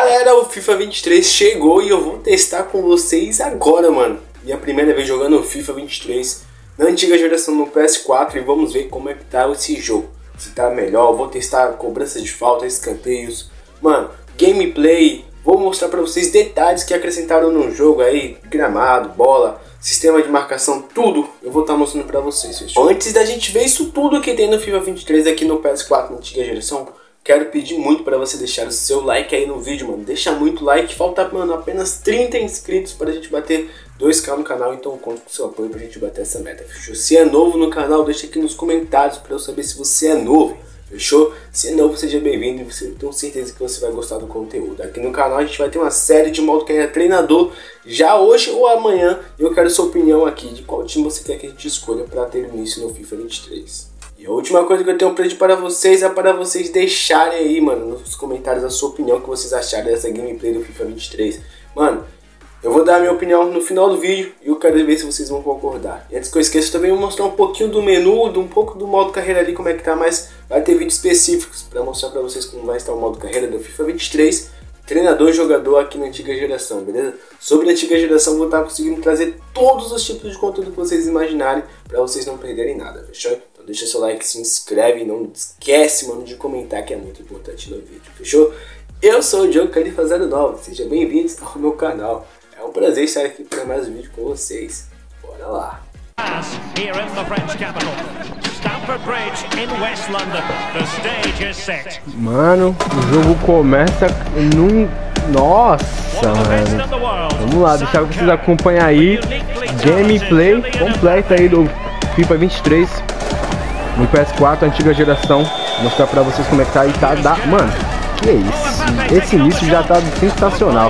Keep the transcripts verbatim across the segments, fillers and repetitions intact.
Galera, o FIFA vinte e três chegou e eu vou testar com vocês agora, mano. Minha primeira vez jogando o FIFA vinte e três na antiga geração no P S quatro e vamos ver como é que tá esse jogo. Se tá melhor, eu vou testar cobranças de falta, escanteios, mano, gameplay. Vou mostrar pra vocês detalhes que acrescentaram no jogo aí, gramado, bola, sistema de marcação, tudo eu vou estar mostrando pra vocês, fechou? Antes da gente ver isso tudo que tem no FIFA vinte e três aqui no P S quatro na antiga geração, quero pedir muito para você deixar o seu like aí no vídeo, mano. Deixa muito like, falta, mano, apenas trinta inscritos para a gente bater dois K no canal, então conto com o seu apoio pra gente bater essa meta, fechou? Se é novo no canal, deixa aqui nos comentários para eu saber se você é novo, fechou? Se é novo, seja bem-vindo e você, tenho certeza que você vai gostar do conteúdo. Aqui no canal a gente vai ter uma série de modo carreira treinador, já hoje ou amanhã. Eu quero sua opinião aqui, de qual time você quer que a gente escolha para ter início no FIFA vinte e três. E a última coisa que eu tenho um pedir para vocês é para vocês deixarem aí, mano, nos comentários a sua opinião, o que vocês acharam dessa gameplay do FIFA vinte e três. Mano, eu vou dar a minha opinião no final do vídeo e eu quero ver se vocês vão concordar. E antes que eu esqueça, eu também vou mostrar um pouquinho do menu, de um pouco do modo carreira ali, como é que tá, mas vai ter vídeos específicos para mostrar para vocês como vai estar o modo carreira do FIFA vinte e três, treinador e jogador aqui na antiga geração, beleza? Sobre a antiga geração, vou estar conseguindo trazer todos os tipos de conteúdo que vocês imaginarem, para vocês não perderem nada, fechou? Deixa seu like, se inscreve e não esquece, mano, de comentar, que é muito importante no vídeo, fechou? Eu sou o Diogo Califa zero nove, sejam bem-vindos ao meu canal. É um prazer estar aqui para mais um vídeo com vocês. Bora lá! Here in the French capital, Stamford Bridge in West London. The stage is set. Mano, o jogo começa num... Nossa, mano. Vamos lá, deixar vocês acompanhar aí gameplay completa aí do FIFA vinte e três no P S quatro, antiga geração. Vou mostrar pra vocês como é que tá e tá da... Mano, que é isso? Esse início já tá sensacional.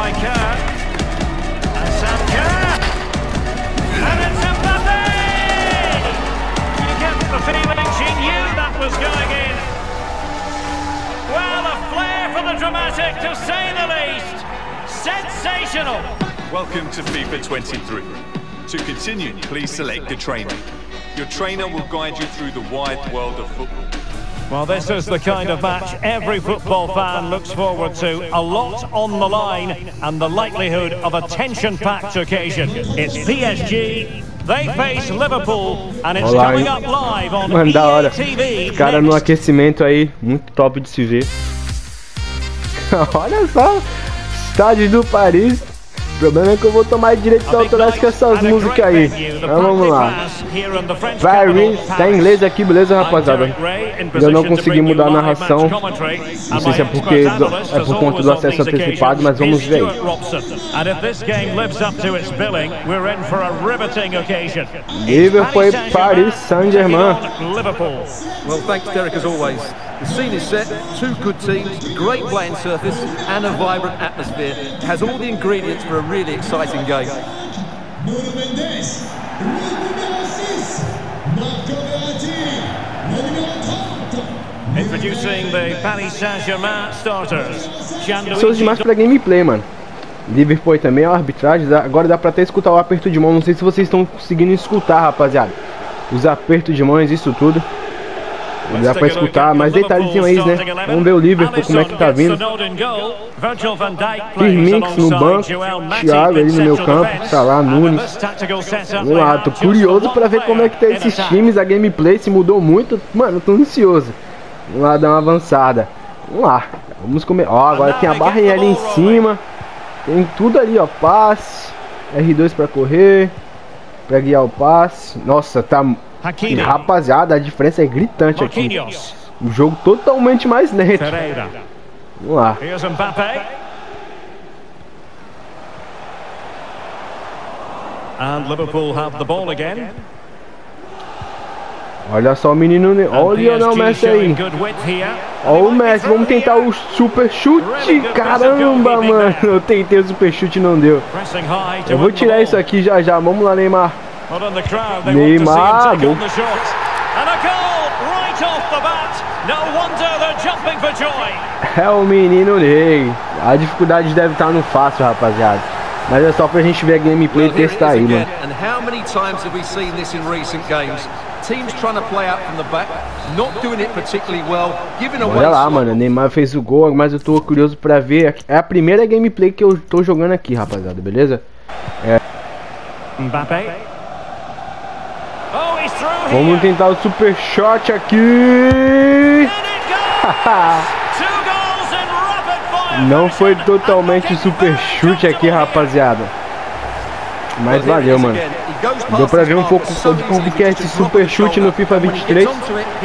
Dramatic, to say the least. Sensational. Welcome to FIFA twenty-three. To continue, please select a trainer. Your trainer will guide you through the wide world of football. Well, this is the kind of match every football fan looks forward to. A lot on the line and the likelihood of a tension-packed occasion. It's P S G. They face Liverpool and it's Olá, coming up live on mano, da hora. E A T V. Os caras no aquecimento aí, muito top de se ver. Olha só, estádio do Paris. O problema é que eu vou tomar direitos autorais com essas músicas aí. Então vamos lá. Paris, tá em inglês aqui, beleza, rapaziada? Eu não consegui mudar a narração. Não sei se é porque é por conta do acesso antecipado, mas vamos ver aí. Liverpool e Paris Saint-Germain. Well, thanks, Derek, as always. The scene is set, two good teams, great playing surface and a vibrant atmosphere. It has all the ingredients for a really exciting game. Introducing the Paris Saint-Germain starters. Pessoas demais pra gameplay, mano. Liverpool também, a arbitragem. Agora dá pra até escutar o aperto de mão. Não sei se vocês estão conseguindo escutar, rapaziada. Os apertos de mãos, isso tudo. Dá pra escutar, mais detalhezinho aí, né? Vamos ver o Liverpool como é que tá vindo. Firmix no banco, Thiago ali no meu campo, Salah, Nunes. Vamos lá, tô curioso pra ver como é que tá esses times, a gameplay se mudou muito. Mano, tô ansioso. Vamos lá dar uma avançada. Vamos lá, vamos comer. Ó, agora tem a barrinha ali em cima. Tem tudo ali, ó, passe, R dois pra correr, pra guiar o passe. Nossa, tá... E, rapaziada, a diferença é gritante aqui. O jogo totalmente mais lento. Vamos lá. And Liverpool have the ball again. Olha só o menino, olha o Lionel Messi aí. Olha o Messi, vamos tentar o super chute. Caramba, mano, eu tentei o super chute e não deu. Eu vou tirar isso aqui já já, vamos lá, Neymar. Neymar, gol. É o menino Ney. A dificuldade deve estar no fácil, rapaziada. Mas é só pra gente ver a gameplay e testar aí, mano. Teams trying to play out from the back, not doing it particularly well, giving away. Olha lá, mano, Neymar fez o gol, mas eu tô curioso pra ver. É a primeira gameplay que eu tô jogando aqui, rapaziada, beleza? É. Mbappé. Vamos tentar o super shot aqui. Não foi totalmente super chute aqui, rapaziada. Mas valeu, mano. Deu pra ver um pouco de como que é esse super chute no FIFA vinte e três.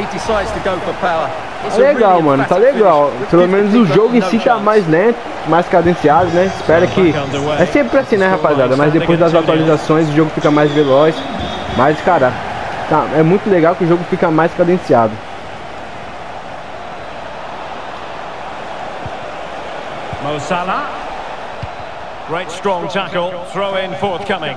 Tá legal, mano, tá legal. Pelo menos o jogo em si tá mais lento, mais cadenciado, né? Espero que... É sempre assim, né, rapaziada? Mas depois das atualizações o jogo fica mais veloz. Mas, cara, tá, é muito legal que o jogo fica mais cadenciado. Mo Salah. Great strong tackle, throw in forthcoming.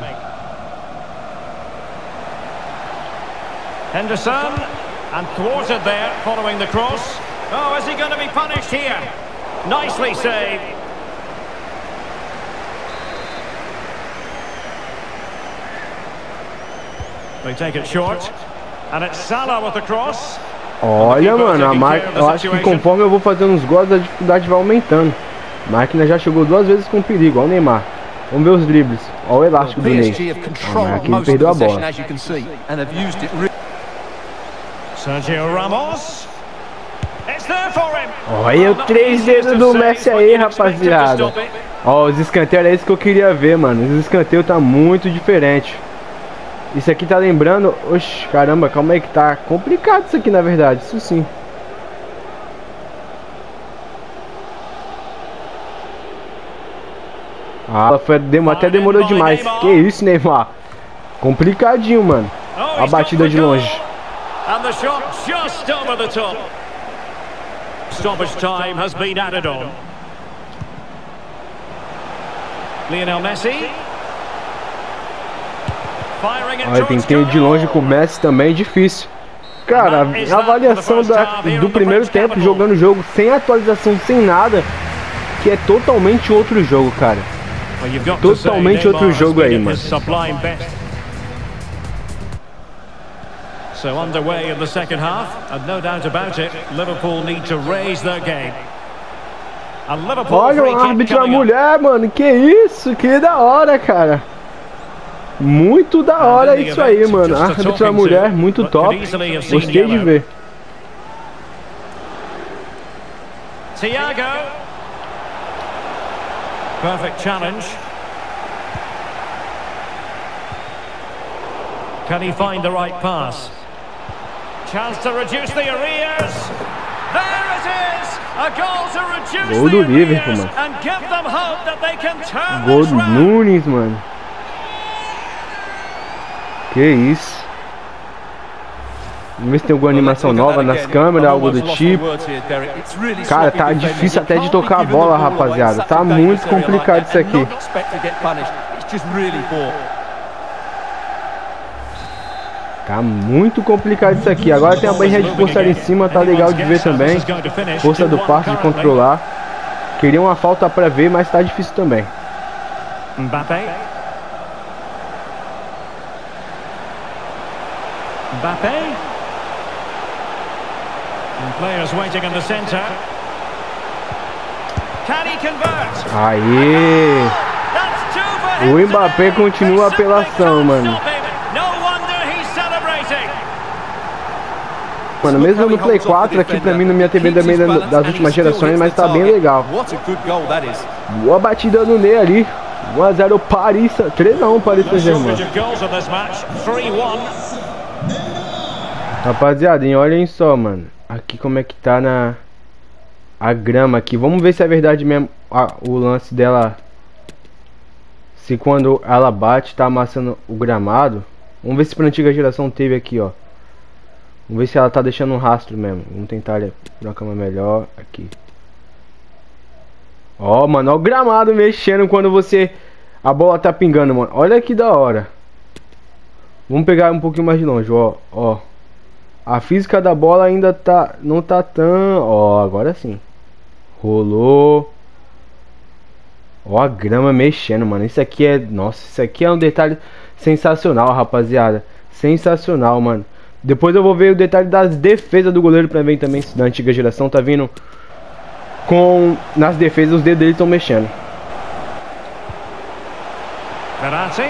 Henderson, and thwarted there following the cross. Oh, is he going to be punished here? Nicely saved. They take it short, and it's Salah with the cross. Olha, mano, a máquina, eu acho que conforme eu vou fazendo os gols, a dificuldade vai aumentando. A máquina já chegou duas vezes com perigo, olha o Neymar. Vamos ver os dribles. Olha o elástico do Ney. A máquina perdeu a bola. Sergio Ramos. Olha o três dedos do Messi aí, rapaziada. Ó, os escanteios é isso que eu queria ver, mano. Os escanteios tá muito diferente. Isso aqui tá lembrando... Oxe, caramba, calma aí que tá complicado isso aqui, na verdade. Isso sim. Ah, foi, dem até demorou demais. Que isso, Neymar? Complicadinho, mano. A batida de longe. And the shot just over the top. Stoppage time has been added on. Lionel Messi. Olha, tentei de longe com o Messi também, difícil. Cara, a avaliação da, do primeiro tempo jogando o jogo sem atualização, sem nada, que é totalmente outro jogo, cara. Totalmente outro jogo aí, mano. So underway in the second half, and no doubt about it, Liverpool need to raise their game. Olha o árbitro a mulher, mano, que isso, que da hora, cara. Muito da hora isso aí, mano. Árbitro a mulher, muito top. Gostei de ver. Thiago. Perfect challenge. Can he find the right pass? Chance to reduce the arrears. There it is. A goal to reduce Gol do the Liverpool, arrears mano. and give them hope that they can turn Gol this do round. Nunes, mano. Que isso. Vamos ver se tem alguma animação nova nas câmeras, algo do tipo. Cara, tá difícil até de tocar a bola, rapaziada. Tá muito complicado isso aqui. Tá muito complicado isso aqui. Agora tem a barreira de força ali em cima, tá legal de ver também. Força do passe de controlar. Queria uma falta pra ver, mas tá difícil também. Mbappé. Mbappé. And players waiting in the center. Can he convert? Aê! O Mbappé continua a apelação, mano. Mano, mesmo no Play quatro aqui pra mim na minha T V também das últimas gerações, mas tá bem legal. Boa batida no Ney ali. um a zero Paris, três a um Paris Saint-Germain. Rapaziada, olhem só, mano. Aqui como é que tá na a grama aqui. Vamos ver se é verdade mesmo a, o lance dela. Se quando ela bate tá amassando o gramado. Vamos ver se pra antiga geração teve aqui, ó. Vamos ver se ela tá deixando um rastro mesmo. Vamos tentar por uma cama melhor aqui. Ó, mano, ó o gramado mexendo quando você... A bola tá pingando, mano. Olha que da hora. Vamos pegar um pouquinho mais de longe, ó. Ó. A física da bola ainda tá... Não tá tão... Ó, agora sim. Rolou. Ó a grama mexendo, mano. Isso aqui é... Nossa, isso aqui é um detalhe sensacional, rapaziada. Sensacional, mano. Depois eu vou ver o detalhe das defesas do goleiro pra ver também, se da antiga geração tá vindo com... Nas defesas os dedos dele estão mexendo. Verratti.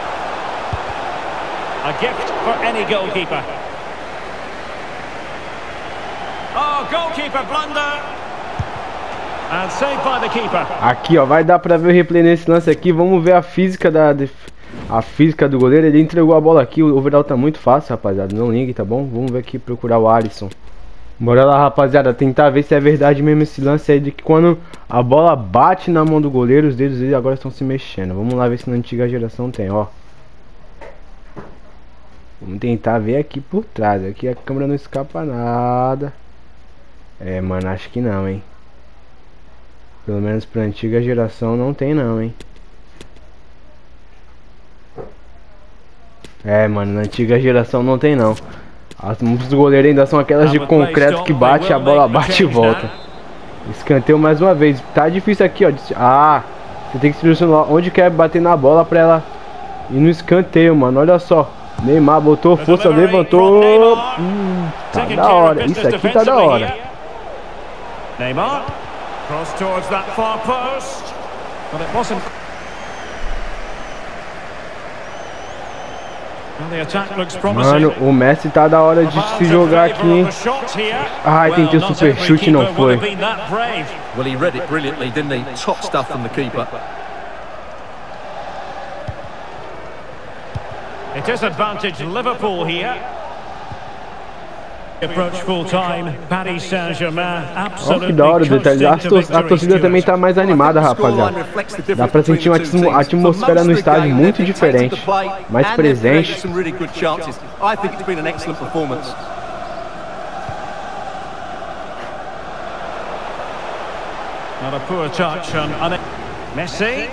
A gift for any goalkeeper. Oh, goalkeeper blunder. And saved by the keeper. Aqui, ó, vai dar pra ver o replay nesse lance aqui. Vamos ver a física da def... a física do goleiro. Ele entregou a bola aqui. O overall tá muito fácil, rapaziada. Não ligue, tá bom? Vamos ver aqui, procurar o Alisson. Bora lá, rapaziada, tentar ver se é verdade mesmo esse lance aí de que quando a bola bate na mão do goleiro, os dedos dele agora estão se mexendo. Vamos lá ver se na antiga geração tem, ó. Vamos tentar ver aqui por trás. Aqui a câmera não escapa nada. É, mano, acho que não, hein. Pelo menos pra antiga geração não tem não, hein. É, mano, na antiga geração não tem não. As mãos do goleiro ainda são aquelas de concreto que bate, a bola bate e volta. Escanteio mais uma vez. Tá difícil aqui, ó. Ah, você tem que selecionar onde quer bater na bola pra ela ir no escanteio, mano. Olha só. Neymar botou força, levantou. Hum, tá da hora. Isso aqui tá da hora. Neymar. Cross towards that far post. But it wasn't. Well, the attack looks promising. Mano, o Messi tá da hora de se jogar aqui, hein? Ai, tentei o super chute e não foi. Well, he read it brilliantly, didn't he? Top stuff from the keeper. It is advantage Liverpool here. Approach full time, Paris Saint-Germain. Olha que da hora o detalhe. A, tor a torcida também tá mais animada, rapaziada. Dá pra sentir uma atmosfera no estádio muito diferente, mais presente. Not a poor touch on Messi.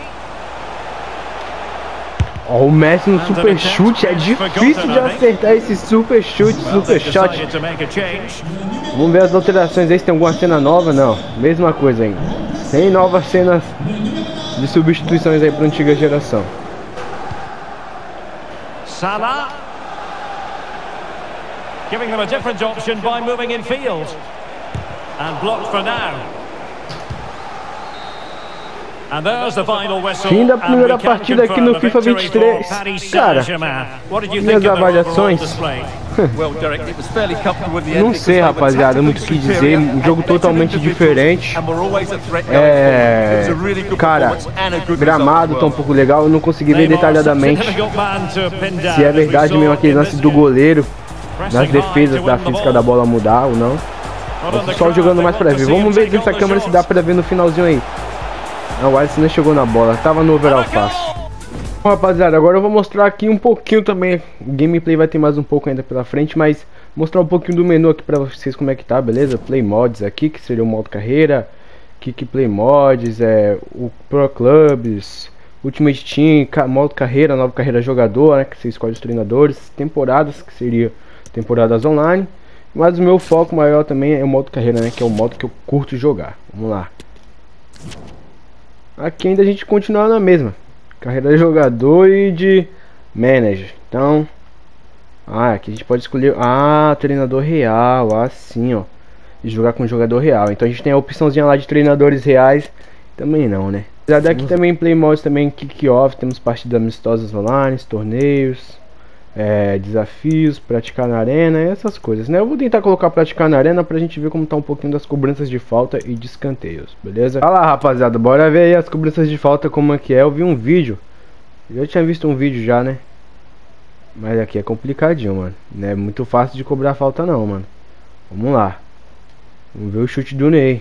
Ó, o Messi no super chute, é difícil de acertar esse super chute, super shot. Vamos ver as alterações aí, se tem alguma cena nova. Não, mesma coisa ainda. Sem novas cenas de substituições aí para antiga geração. Salah giving them a different option by moving in field and blocked for now. Fim da primeira partida aqui no FIFA vinte e três. Cara, minhas avaliações. Não sei, rapaziada, muito o que dizer. Um jogo totalmente diferente. É. Cara, gramado tá um pouco legal. Eu não consegui ver detalhadamente se é verdade mesmo aquele lance do goleiro nas defesas da física da bola mudar ou não. Só jogando mais pra ver. Vamos ver dessa câmera se dá pra ver no finalzinho aí. Não, o Alisson nem chegou na bola, tava no overall fácil. Bom, rapaziada, agora eu vou mostrar aqui um pouquinho também. O gameplay vai ter mais um pouco ainda pela frente, mas mostrar um pouquinho do menu aqui pra vocês como é que tá, beleza? Play Mods aqui, que seria o modo carreira. Kick Play Mods, é, o Pro Clubs, Ultimate Team, modo carreira, nova carreira jogador, né? Que você escolhe os treinadores. Temporadas, que seria temporadas online. Mas o meu foco maior também é o modo carreira, né? Que é o modo que eu curto jogar. Vamos lá. Aqui ainda a gente continua na mesma carreira de jogador e de manager. Então, ah, aqui a gente pode escolher, ah, treinador real, assim, ó, e jogar com jogador real. Então a gente tem a opçãozinha lá de treinadores reais, também não, né? Já daqui também Play Mods, também Kick Off, temos partidas amistosas online, torneios, é, desafios, praticar na arena, essas coisas, né? Eu vou tentar colocar praticar na arena pra gente ver como tá um pouquinho das cobranças de falta e de escanteios, beleza? Olha lá, rapaziada, bora ver aí as cobranças de falta como é que é. Eu vi um vídeo, eu já tinha visto um vídeo já, né? Mas aqui é complicadinho, mano. Não é muito fácil de cobrar falta não, mano. Vamos lá. Vamos ver o chute do Ney.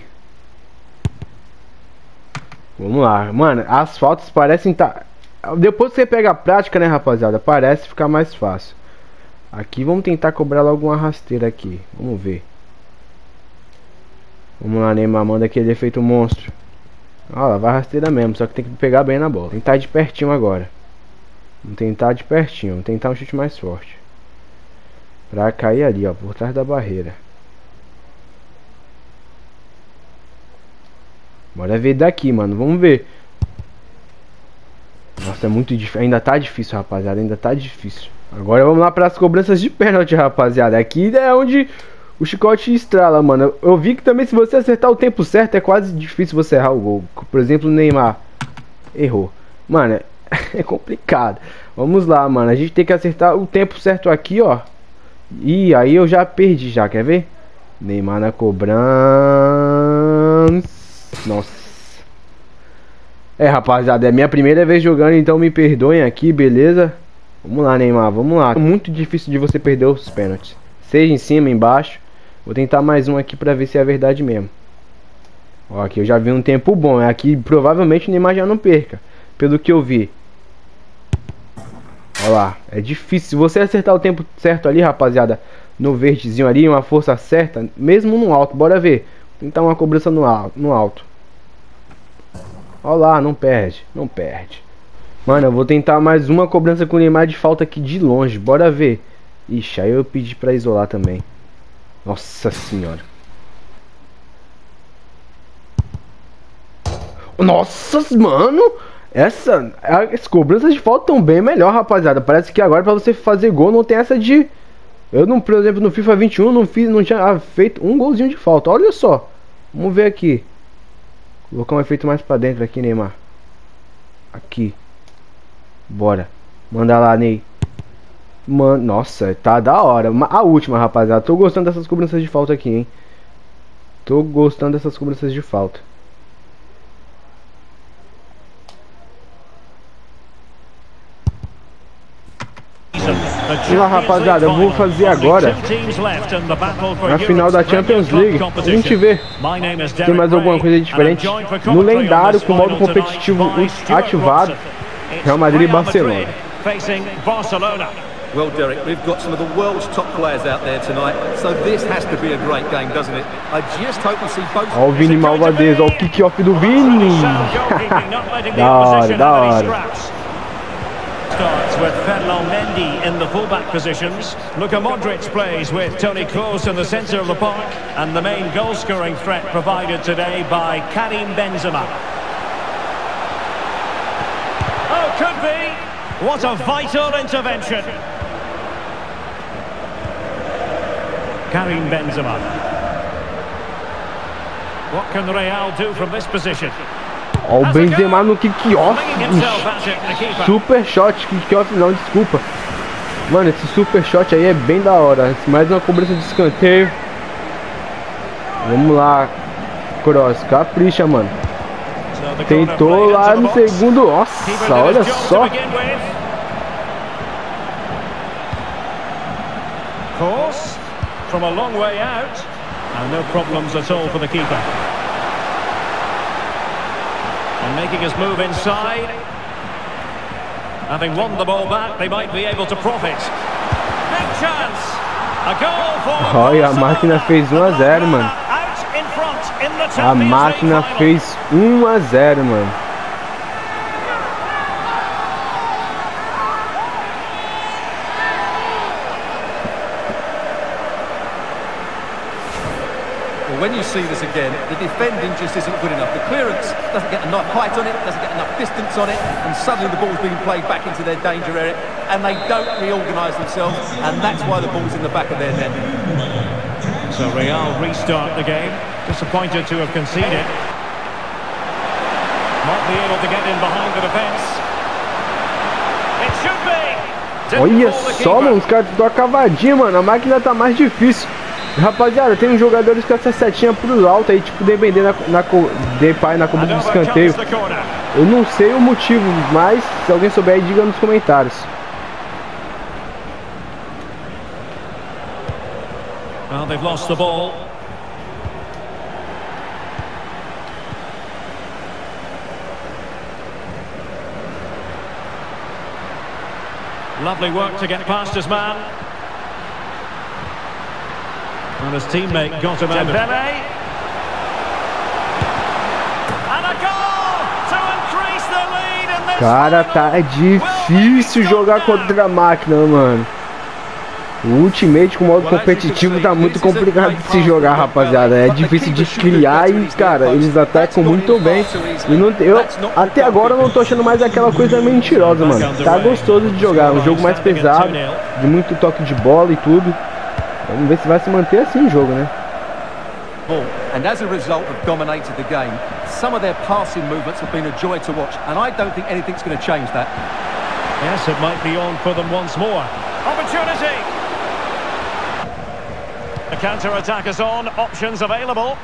Vamos lá, mano, as faltas parecem tá... Depois que você pega a prática, né, rapaziada, parece ficar mais fácil. Aqui vamos tentar cobrar logo uma rasteira aqui. Vamos ver. Vamos lá, Neymar, manda aquele efeito monstro. Olha lá, vai rasteira mesmo, só que tem que pegar bem na bola. Tentar de pertinho agora. Vamos tentar de pertinho, vamos tentar um chute mais forte. Pra cair ali, ó, por trás da barreira. Bora ver daqui, mano, vamos ver. Nossa, é muito difícil. Ainda tá difícil, rapaziada. Ainda tá difícil. Agora vamos lá para as cobranças de pênalti, rapaziada. Aqui é onde o chicote estrala, mano. Eu vi que também se você acertar o tempo certo é quase difícil você errar o gol. Por exemplo, o Neymar errou. Mano, é complicado. Vamos lá, mano. A gente tem que acertar o tempo certo aqui, ó. E aí eu já perdi já, quer ver? Neymar na cobrança. Nossa. É, rapaziada, é minha primeira vez jogando, então me perdoem aqui, beleza? Vamos lá, Neymar, vamos lá. É muito difícil de você perder os pênaltis. Seja em cima, embaixo. Vou tentar mais um aqui pra ver se é verdade mesmo. Ó, aqui eu já vi um tempo bom. Aqui provavelmente o Neymar já não perca, pelo que eu vi. Ó lá, é difícil. Se você acertar o tempo certo ali, rapaziada, no verdezinho ali, uma força certa, mesmo no alto, bora ver. Vou tentar uma cobrança no alto, no alto. Ó lá, não perde, não perde. Mano, eu vou tentar mais uma cobrança com o Neymar de falta aqui de longe, bora ver. Ixi, aí eu pedi pra isolar também. Nossa senhora. Nossa, mano. Essa, as cobranças de falta estão bem melhor, rapaziada. Parece que agora pra você fazer gol não tem essa de... Eu, não, por exemplo, no FIFA vinte e um não, fiz, não tinha feito um golzinho de falta. Olha só. Vamos ver aqui. Vou colocar um efeito mais pra dentro aqui, Neymar. Aqui. Bora. Manda lá, Ney. Mano, nossa, tá da hora. A última, rapaziada. Tô gostando dessas cobranças de falta aqui, hein. Tô gostando dessas cobranças de falta. E lá, rapaziada, eu vou fazer agora na final da Champions League. A gente vê se tem mais alguma coisa diferente no lendário com o modo competitivo ativado. Real Madrid e Barcelona. Well, Derek, we've got some of the world's top players out there tonight, so this has to be a great game, doesn't it? I just hope we see both. Ó o Vini Malvadez, ó o kick-off do Vini. Da hora, da hora. Starts with Ferland Mendy in the fullback positions. Luka Modric plays with Toni Kroos in the centre of the park, and the main goal-scoring threat provided today by Karim Benzema. Oh, could be. What a vital intervention. Karim Benzema. What can Real do from this position? Ó o Benzema no kick-off. Super shot, kick-off não, desculpa. Mano, esse super shot aí é bem da hora. Mais uma cobrança de escanteio. Vamos lá, Kroos, capricha, mano. Tentou lá no segundo. Nossa, olha só. Kroos from a long way out, and no problems at all for the keeper. And making his move inside. Having won the ball back, they might be able to profit. Big chance. A goal for. Olha, a máquina fez um a zero, mano. A máquina fez um a zero, mano. When you see this again, the defending just isn't good enough. The clearance doesn't get enough height on it, doesn't get enough distance on it, and suddenly the ball's being played back into their danger area, and they don't reorganise themselves, and that's why the ball's in the back of their net. So Real restart the game. Disappointed to have conceded. Not be able to get in behind the defence. It should be. Olha só, mano, os caras estão cavadinho, mano. A máquina tá mais difícil. Rapaziada, tem uns jogadores com essa setinha pro alto aí, tipo, dependendo na, na, Depay na cobrança de escanteio. Eu não sei o motivo, mas se alguém souber aí, diga nos comentários. Well, they've lost the ball. Lovely work to get past his man. And his teammate got him out of it. And a goal to increase the lead in this. Cara, tá difícil jogar contra a máquina, mano. O Ultimate com modo competitivo tá muito complicado de se jogar, rapaziada. É difícil de criar e, cara, eles atacam muito bem. E não, eu, até agora eu não tô achando mais aquela coisa mentirosa, mano. Tá gostoso de jogar, um jogo mais pesado, de muito toque de bola e tudo. Vamos ver se vai se manter assim o jogo, né? And as a result have dominated the game. Some of their passing movements have been a joy to watch, and I don't think anything's going to change that. Yes, it might be on for them once more. Opportunity. The counter-attack is on, options available.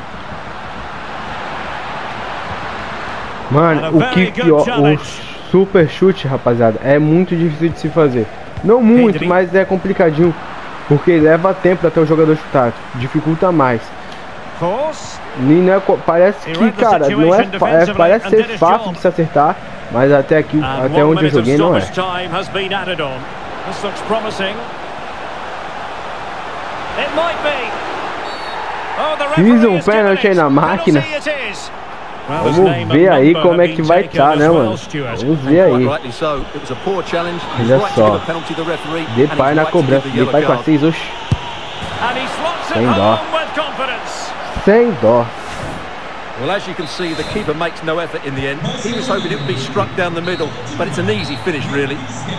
Mano, o kick, ó, o super chute, rapaziada, é muito difícil de se fazer. Não muito, mas é complicadinho, porque leva tempo até o jogador chutar, dificulta mais. Não é, parece que, cara, não é, é, parece ser fácil de se acertar, mas até aqui, até onde eu joguei, não é. Fiz um pênalti aí na máquina. Vamos ver aí como é que vai estar, né, mano? Vamos ver aí. Olha só. Depay na cobrança. Depay com a seis, oxi. Sem dó. Sem dó. Well, as you can see, the keeper makes no effort in the end. He was hoping it would be struck down the middle, but it's an easy finish, really.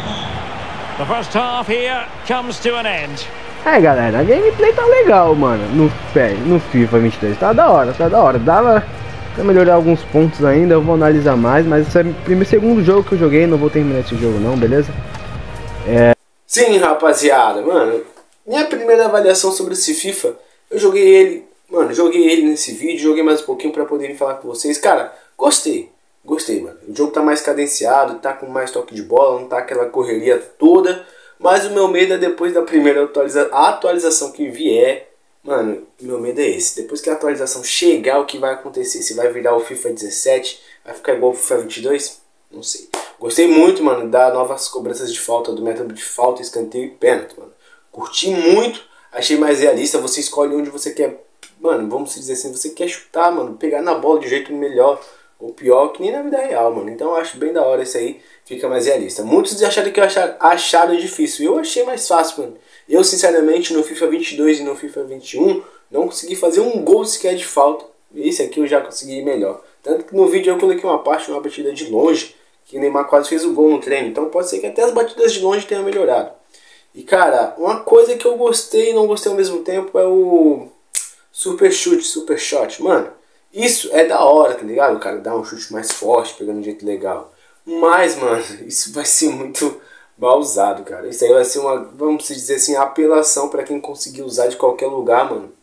The first half here comes to an end. É, galera, a gameplay tá legal, mano, no, no FIFA vinte e três, tá da hora, tá da hora, dava pra melhorar alguns pontos ainda, eu vou analisar mais, mas esse é o primeiro, segundo jogo que eu joguei, não vou terminar esse jogo não, beleza? É... Sim, rapaziada, mano, minha primeira avaliação sobre esse FIFA, eu joguei ele, mano, joguei ele nesse vídeo, joguei mais um pouquinho pra poder falar com vocês, cara, gostei, gostei, mano, o jogo tá mais cadenciado, tá com mais toque de bola, não tá aquela correria toda. Mas o meu medo é depois da primeira atualiza atualização que vier. Mano, meu medo é esse. Depois que a atualização chegar, o que vai acontecer? Se vai virar o FIFA dezessete? Vai ficar igual o FIFA vinte e dois? Não sei. Gostei muito, mano, das novas cobranças de falta, do método de falta, escanteio e pênalti, mano. Curti muito. Achei mais realista. Você escolhe onde você quer. Mano, vamos dizer assim, você quer chutar, mano. Pegar na bola de jeito melhor. Ou pior, que nem na vida real, mano. Então eu acho bem da hora isso aí. Fica mais realista. Muitos acharam que eu achar, acharam difícil. Eu achei mais fácil, mano. Eu, sinceramente, no FIFA vinte e dois e no FIFA vinte e um, não consegui fazer um gol sequer de falta. Esse aqui eu já consegui melhor. Tanto que no vídeo eu coloquei uma parte, uma batida de longe, que o Neymar quase fez o gol no treino. Então pode ser que até as batidas de longe tenham melhorado. E, cara, uma coisa que eu gostei e não gostei ao mesmo tempo é o super chute, super shot. Mano, isso é da hora, tá ligado? O cara dá um chute mais forte, pegando um jeito legal. Mas, mano, isso vai ser muito mal usado, cara. Isso aí vai ser uma, vamos dizer assim, apelação pra quem conseguir usar de qualquer lugar, mano.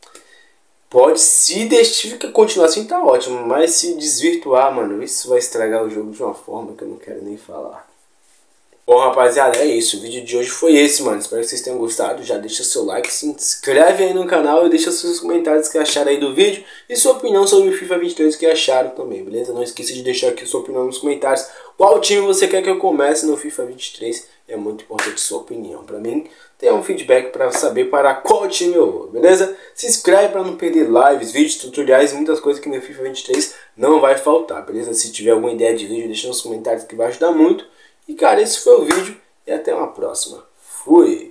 Pode, se deixar, continuar assim, tá ótimo. Mas se desvirtuar, mano, isso vai estragar o jogo de uma forma que eu não quero nem falar. Bom, rapaziada, é isso. O vídeo de hoje foi esse, mano. Espero que vocês tenham gostado. Já deixa seu like, se inscreve aí no canal e deixa seus comentários que acharam aí do vídeo. E sua opinião sobre o FIFA vinte e três que acharam também, beleza? Não esqueça de deixar aqui sua opinião nos comentários. Qual time você quer que eu comece no FIFA vinte e três? É muito importante sua opinião. Pra mim, ter um feedback pra saber para qual time eu vou, beleza? Se inscreve pra não perder lives, vídeos, tutoriais e muitas coisas que no FIFA vinte e três não vai faltar, beleza? Se tiver alguma ideia de vídeo, deixa nos comentários que vai ajudar muito. E, cara, esse foi o vídeo e até uma próxima. Fui!